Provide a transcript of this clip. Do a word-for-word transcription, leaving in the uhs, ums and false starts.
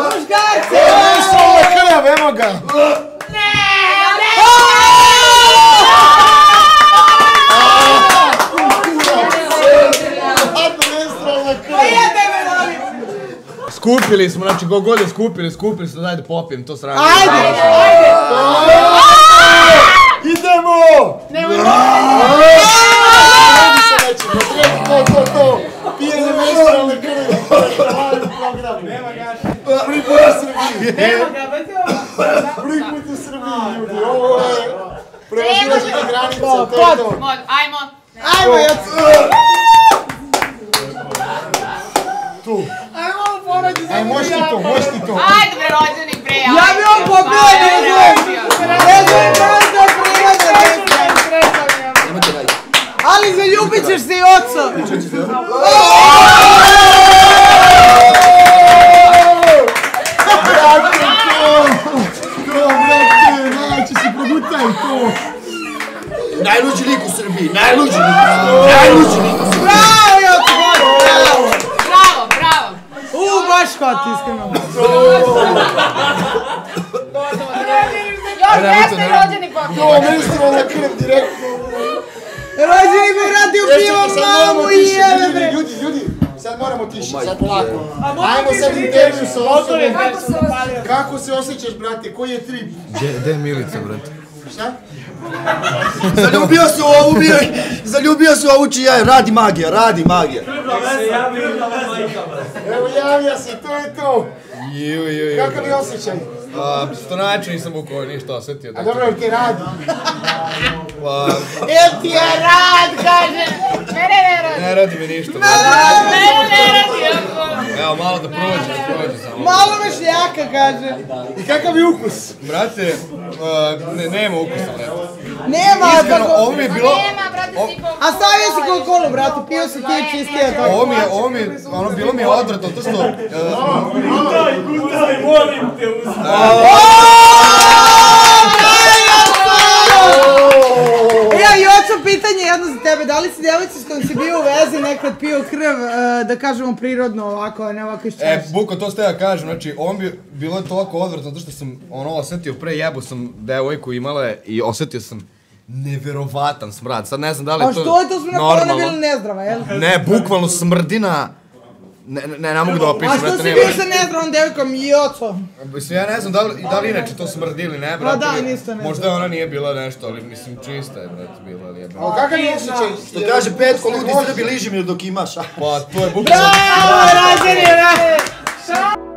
Muškarci! Menstrualna krv, evo ga! Ne! Skupili smo, znači ko god je skupili, skupili smo, daj da popijem to sranje. Ajde! Ajde! Idemo! Nemoj! To, to, to! Pijenje menstrualne krvi! Nema gaša! Prvi put u Srbiji! Nema ga, ba Prvi put u Srbiji, ljudi! Ovo je... Prevazilaženje granica, to je to! Ajmo! Ajmo, ja Tu! Ajmo, porađi za Aj, možeš ti to, možeš ti to! Ajde, bre, rođenik, bre! Ja bi on popila, ne znam! Ne znam, ne znam, prijatelj! Ali zaljubit ćeš se i oca! Brate, to! To, brate, znači se progutaj to! Najluđi lik u Srbiji, najluđi lik u Srbiji, najluđi lik u Srbiji! Bravo, Joco, bravo! Bravo, bravo! U, baš hvat, iskreno! Još jeste rođenik popio! To, menstrualna krv direktno! Rođenik mi vratio pivo mamu i jebe, bre! Ljudi, ljudi, sad moramo tiši, sad polako. Ajmo sad intervju sa osobom. Kako se osjećaš, brate? Koji je trip? Gde je Milica, brate? Šta? Zaljubio se u ovu, zaljubio se u ovu čija radi magija, radi magija. Evo, javlja se, to je to. Ju, ju, ju. Kakav je osjećaj? Što način nisam bukao ništa osjetio. A dobro, jel ti radi? Jel ti je rad, kaže! Mene ne radi! Ne radi mi ništa. Mene ne radi! Evo, malo da prođe, da prođe samo. Malo me šljaka, kaže! I kakav je ukus? Brate, nema ukusa, brate. Nema, Iskreno, ovo mi je bilo... a stavio si Coca-Cola, brate, pio si ti čistije to. Ovo mi je, ovo mi je, ono, bilo mi je odvratno, to što... Gutaj, gutaj, molim te uzmati. Ja, Joco, pitanje jedno za tebe, da li si djevojci s kojom si bio u vezi nekad pio krv, da kažemo prirodno ovako, a ne ovako iz čaša? E, Buko, to ste ja kažem, znači, ovo mi bilo je toliko odvratno, zato što sam, ono, osetio pre jebu sam devojku imala i osetio sam neverovatan smrad, sad ne znam da li je to normalno. A što je to smo na korona bili nezdrava, jel? Ne, bukvalno smrdina, ne, ne, ne mogu da opišem, a što si bio sa nezdravom devojkom, Joco? Mislim, ja ne znam da li, da li inače to smrdi ili ne, brate. Pa da, ništa ne. Možda ona nije bila nešto, ali mislim, čista je, brate, bila, ali je bila. A kakav je osjećaj? Što kaže Petko, ludi Srbi, liži mi dok imaš. Pa, to je bukvalno... Bravo, rađeni, brate!